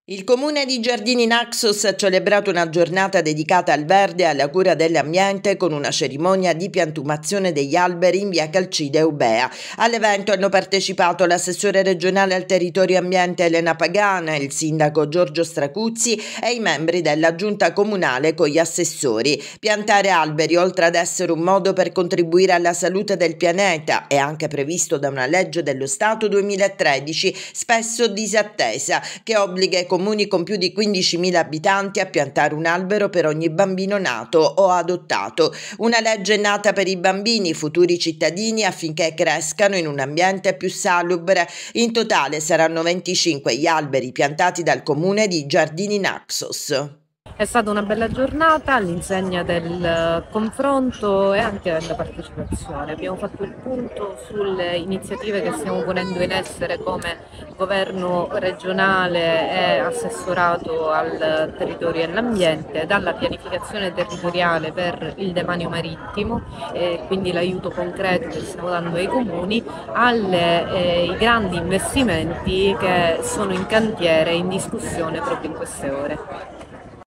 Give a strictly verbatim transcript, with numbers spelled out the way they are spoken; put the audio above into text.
Il comune di Giardini Naxos ha celebrato una giornata dedicata al verde e alla cura dell'ambiente con una cerimonia di piantumazione degli alberi in via Calcide Eubea. All'evento hanno partecipato l'assessore regionale al territorio e ambiente Elena Pagana, il sindaco Giorgio Stracuzzi e i membri della giunta comunale con gli assessori. Piantare alberi, oltre ad essere un modo per contribuire alla salute del pianeta, è anche previsto da una legge dello Stato duemilatredici, spesso disattesa, che obbliga i comuni con più di quindicimila abitanti a piantare un albero per ogni bambino nato o adottato. Una legge nata per i bambini, futuri cittadini, affinché crescano in un ambiente più salubre. In totale saranno venticinque gli alberi piantati dal comune di Giardini Naxos. È stata una bella giornata all'insegna del confronto e anche della partecipazione. Abbiamo fatto il punto sulle iniziative che stiamo ponendo in essere come governo regionale e assessorato al territorio e all'ambiente, dalla pianificazione territoriale per il demanio marittimo, e quindi l'aiuto concreto che stiamo dando ai comuni, ai eh, grandi investimenti che sono in cantiere, in discussione proprio in queste ore.